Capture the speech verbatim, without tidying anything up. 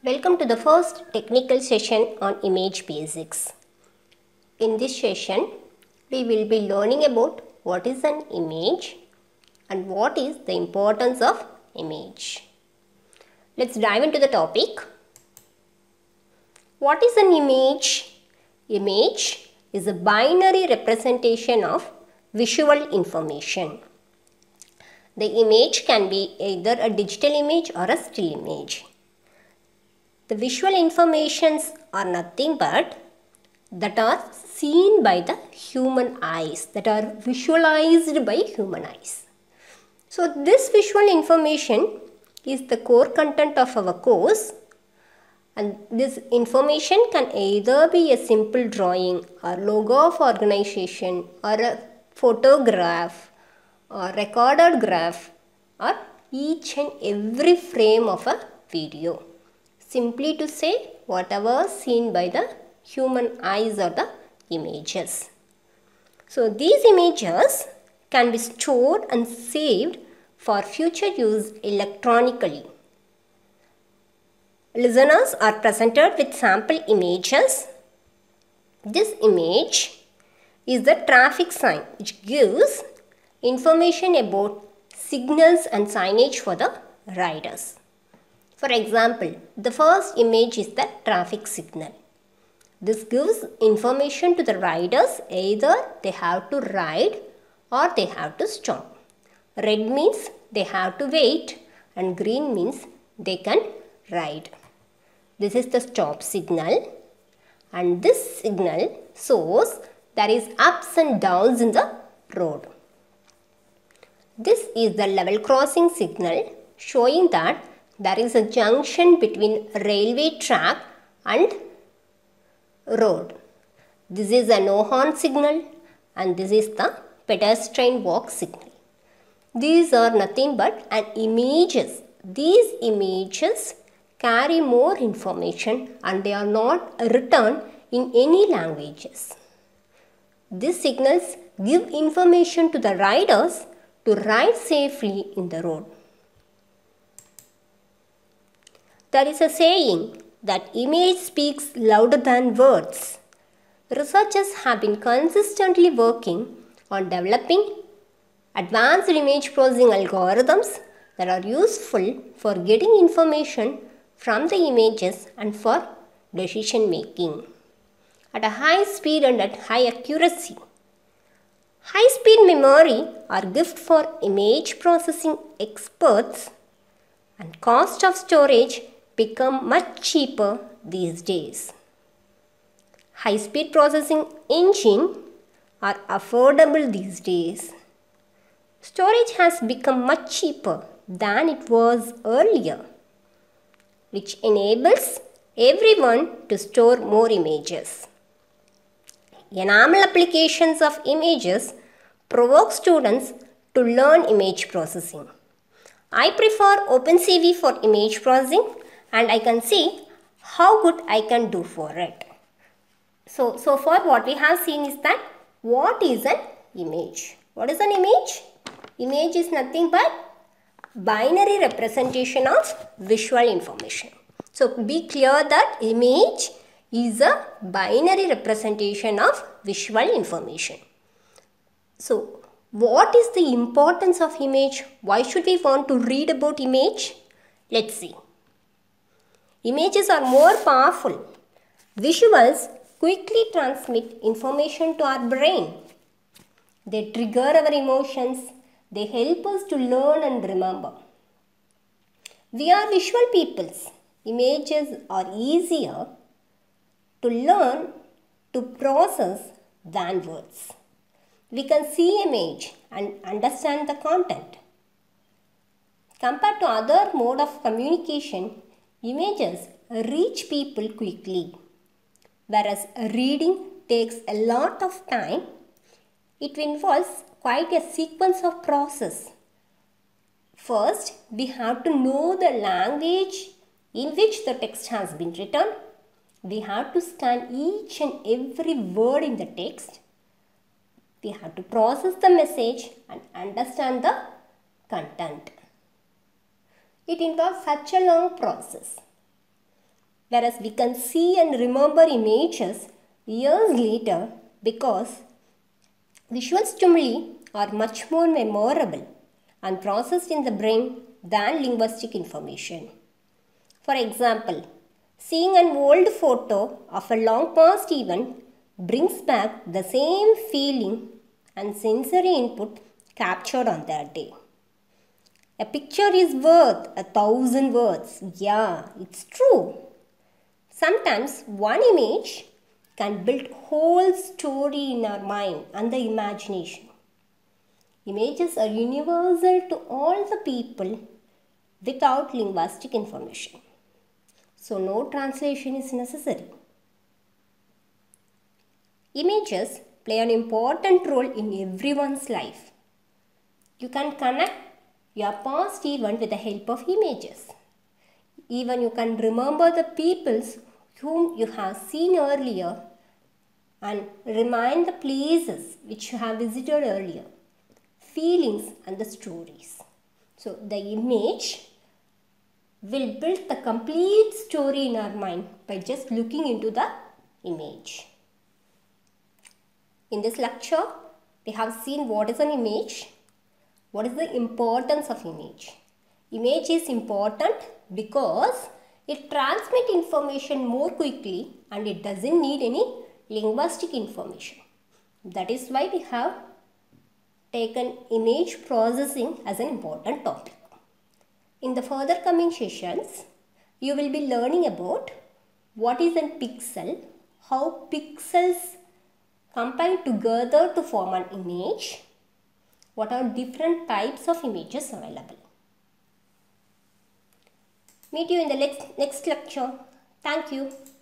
Welcome to the first technical session on image basics. In this session, we will be learning about what is an image and what is the importance of image. Let's dive into the topic. What is an image? Image is a binary representation of visual information. The image can be either a digital image or a still image. The visual informations are nothing but that are seen by the human eyes, that are visualized by human eyes. So this visual information is the core content of our course, and this information can either be a simple drawing or logo of organization or a photograph or recorded graph or each and every frame of a video. Simply to say, whatever seen by the human eyes or the images. So these images can be stored and saved for future use electronically. Listeners are presented with sample images. This image is the traffic sign which gives information about signals and signage for the riders. For example, the first image is the traffic signal. This gives information to the riders, either they have to ride or they have to stop. Red means they have to wait and green means they can ride. This is the stop signal, and this signal shows there is ups and downs in the road. This is the level crossing signal showing that there is a junction between railway track and road. This is a no horn signal and this is the pedestrian walk signal. These are nothing but an images. These images carry more information and they are not written in any languages. These signals give information to the riders to ride safely in the road. There is a saying that image speaks louder than words. Researchers have been consistently working on developing advanced image processing algorithms that are useful for getting information from the images and for decision making at a high speed and at high accuracy. High speed memory are gift for image processing experts, and cost of storage become much cheaper these days. High-speed processing engine are affordable these days. Storage has become much cheaper than it was earlier, which enables everyone to store more images. Enamel applications of images provoke students to learn image processing. I prefer OpenCV for image processing, and I can see how good I can do for it. So, so far what we have seen is that what is an image? What is an image? Image is nothing but binary representation of visual information. So, be clear that image is a binary representation of visual information. So, what is the importance of image? Why should we want to read about image? Let's see. Images are more powerful. Visuals quickly transmit information to our brain. They trigger our emotions. They help us to learn and remember. We are visual peoples. Images are easier to learn, to process than words. We can see image and understand the content. Compared to other mode of communication, images reach people quickly, whereas reading takes a lot of time. It involves quite a sequence of process. First, we have to know the language in which the text has been written. We have to scan each and every word in the text. We have to process the message and understand the content. It involves such a long process. whereas we can see and remember images years later because visual stimuli are much more memorable and processed in the brain than linguistic information. For example, seeing an old photo of a long past event brings back the same feeling and sensory input captured on that day. A picture is worth a thousand words. Yeah, it's true. Sometimes one image can build whole story in our mind and the imagination. Images are universal to all the people without linguistic information. So no translation is necessary. Images play an important role in everyone's life. You can connect your past event with the help of images. Even you can remember the peoples whom you have seen earlier and remind the places which you have visited earlier, feelings and the stories. So the image will build the complete story in our mind by just looking into the image. In this lecture, we have seen what is an image, what is the importance of image. Image is important because it transmits information more quickly and it doesn't need any linguistic information. That is why we have taken image processing as an important topic. In the further coming sessions, you will be learning about what is a pixel, how pixels combine together to form an image, what are different types of images available. Meet you in the next, next lecture. Thank you.